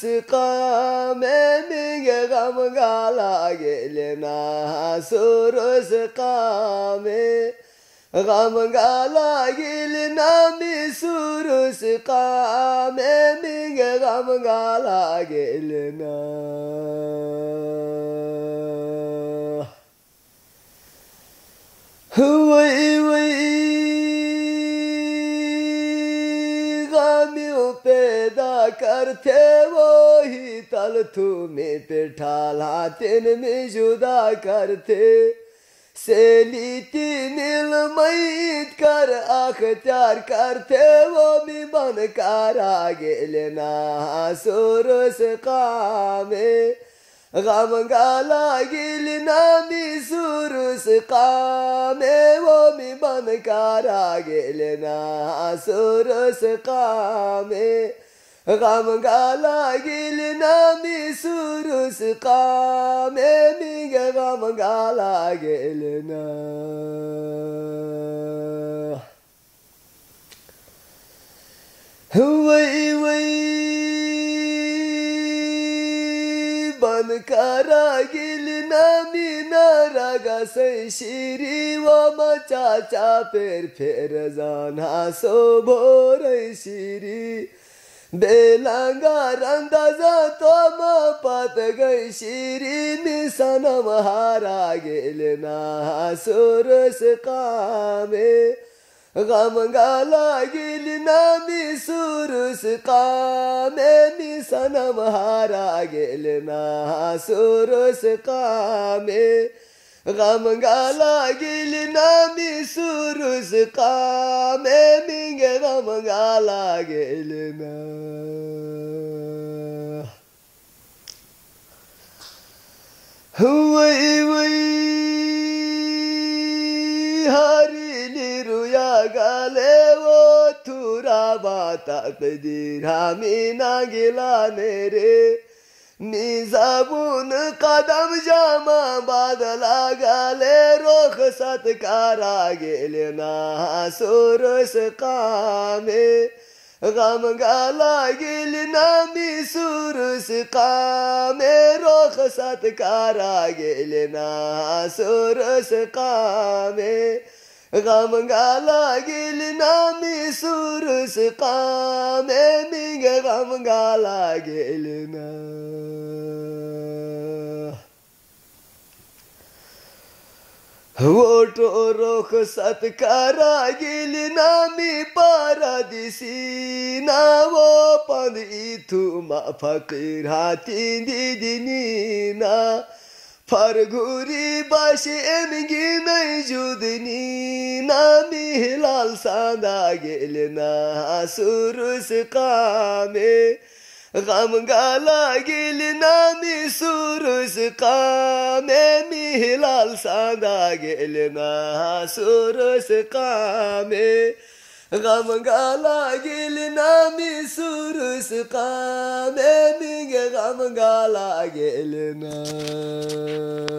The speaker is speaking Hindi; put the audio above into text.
कामे मिगे गम गाला गेलेना सुरुस कामे गम गाला गेलेना मी सुरुस कामे मिगे गम गाला गेलेना वही वही गामियों पैदा करते वही तल तुम्हें पे ठालातिन में जुदा करते सेलीती मिल मैत कर अख्तियार करते वो भी बन कर आगे लेना सुरुस कामे गम गाला गिलना मी सुरुस कामे वो मी बन कर आगे लेना सुरुस कामे गम गाला गिलना मी सुरुस कामे मी गम गाला गिलना वही वही बन करा गिलना मीना रागा से शिरी वो मचाचा फेर जाना सो भोर शिरी बेलांगा रंदा जा तो मपत गई शिरी निशाना महारा गिलना सुरुस कामे गम गाला गिलना मी सुरुस कामे निशाना महारा गिलना सुरुस कामे गम गाला गिलना मी सुरुस कामे मिगे गम गाला गिलना वही वही हरी लिरुया गाले वो थुरा बाता कदीर हमी ना गिला मेरे मिजाबुन कदम जामा बादला गाले रोख सत्कारा गेलेना सुरुस कामे गम गाला गिलना मी सुरुस कामे रोख सत्कारा गेलेना सुरुस कामे गम गाला गिलना मी सुरुस कामे मिगे गम गाला गिलना वोटो रोख सत्कारा गिलना मी पारादिसी ना वो पंद इथुमा फकीर हाथी दीदिनी ना फरगुरी बाशी एमगी नहीं जुदनी ना मी हिलाल सांदा गिलना सुरुस कामे गम गाला गिलना मी सुरुस कामे मी हिलाल सांदा गिलना सुरुस कामे गम गाला गिलना मी सुरुस कामे मिगे गम गाला गिलना